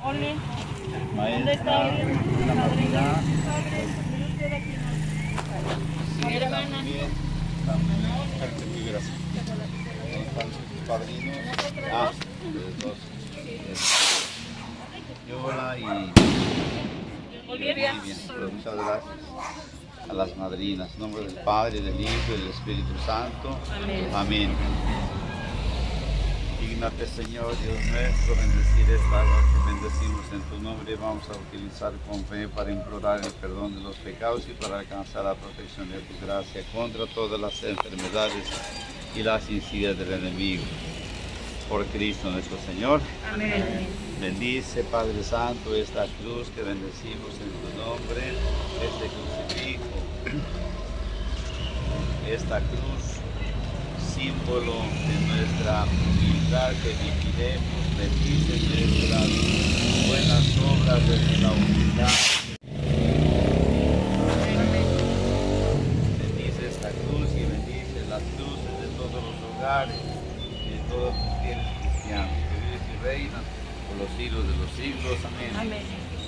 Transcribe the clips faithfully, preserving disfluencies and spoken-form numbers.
Maestra, la madrina. Sí, hermana. también, también. Muy gracias. ¿Están sus padrinos? Ah, ustedes dos. Yola y Olivia. Pues muchas gracias a las madrinas. En nombre del Padre, del Hijo y del Espíritu Santo. Amén. Amén. Dígnate, Señor, Dios nuestro, bendecir esta agua que bendecimos en tu nombre. Vamos a utilizar con fe para implorar el perdón de los pecados y para alcanzar la protección de tu gracia contra todas las enfermedades y las insidias del enemigo. Por Cristo nuestro Señor. Amén. Bendice, Padre Santo, esta cruz que bendecimos en tu nombre, este crucifijo, esta cruz, símbolo de nuestra humildad que vigilemos. Bendice nuestras buenas obras desde la humildad. Bendice esta cruz y bendice las cruces de todos los hogares y de todos los fieles cristianos que vives y reinas por los siglos de los siglos. Amén. Amén.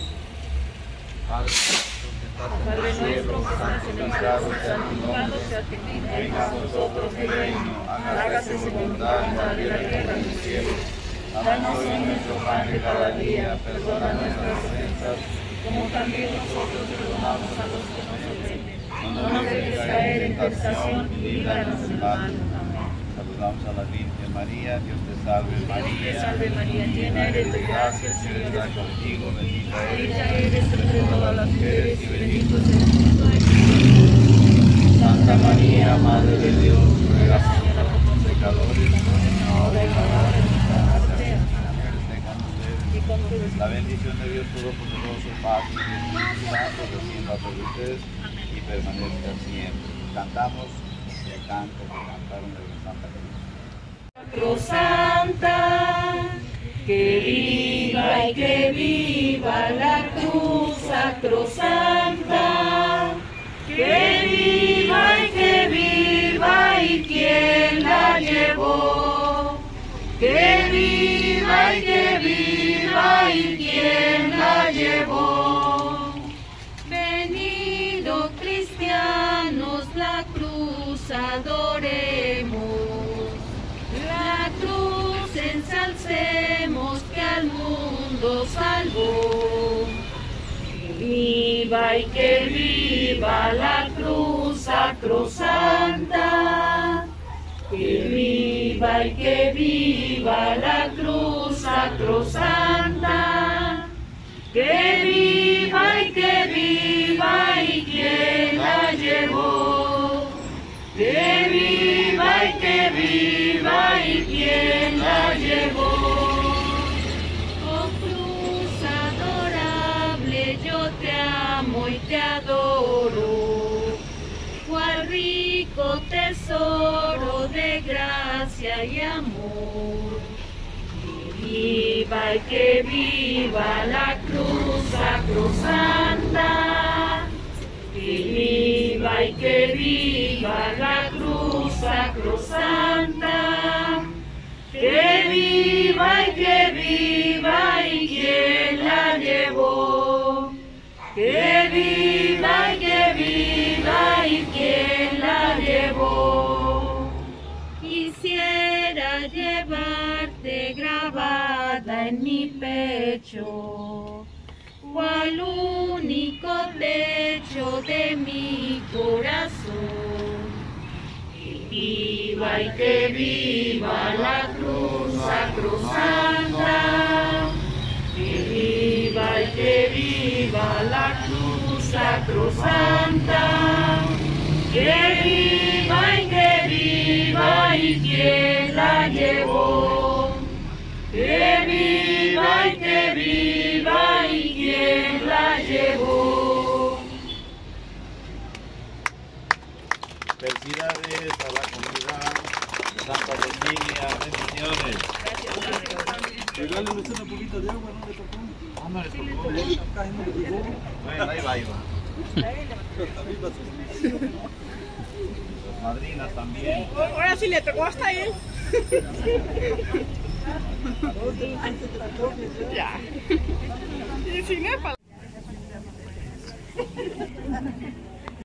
Padre nuestro que estás en Padre el cielo, nuestro que estás en el cielo, santificado sea tu nombre. santificado sea tu nombre. Venga a nosotros el reino, hágase tu voluntad en la tierra como en el cielo. Danos hoy nuestro pan de cada día, perdona nuestras ofensas, como también nosotros perdonamos a los que nos ofenden. No nos dejes caer en tentación y líbranos del mal. Saludamos a la Virgen María, Dios te salve María. Dios te salve María, llena eres de gracia, el Señor está contigo, bendita bendita eres eres entre todas las mujeres y bendito es el fruto de tu vientre. Santa María, Madre de Dios, ruega por nosotros pecadores, ahora y en la hora de nuestra muerte. Y con tu La bendición de Dios Todopoderoso, Padre y Espíritu Santo, descienda sobre ustedes y permanezca siempre. Cantamos el canto que cantaron de Santa Cruz. Cruz Santa, que viva y que viva la cruz sacrosanta, que viva y que viva y quien la llevó, que viva y que viva y quien la llevó. Venido cristianos, la cruz adoremos. La cruz ensalcemos que al mundo salvó. Que viva y que viva la cruz sacrosanta. Que viva y que viva la cruz sacrosanta. Que viva y que viva y quien la llevó. Que viva y que viva y quien la llevó. Oh cruz adorable, yo te amo y te adoro. Cuál rico tesoro de gracia y amor. Que viva y que viva la cruz sacrosanta. Que viva y que viva la cruz sacrosanta. Que viva y que viva y quien la llevó. Que viva y que viva y quien la llevó. Quisiera llevarte grabada en mi pecho, cual único techo de mi corazón. Que viva y que viva la cruz sacrosanta. Que viva y que viva la cruz sacrosanta. Que viva y que viva y quien la llevó. Que viva y que viva y quien la llevó. Felicidades a la comunidad de Santa Cecilia, bendiciones. Regálenme una poquita de agua, ¿no le tocó? Ah, no les tocó. Acá no le tocó. Bueno, ahí va, ahí va. Las madrinas también. Ahora sí le tocó hasta él. Ya. cinéfalo.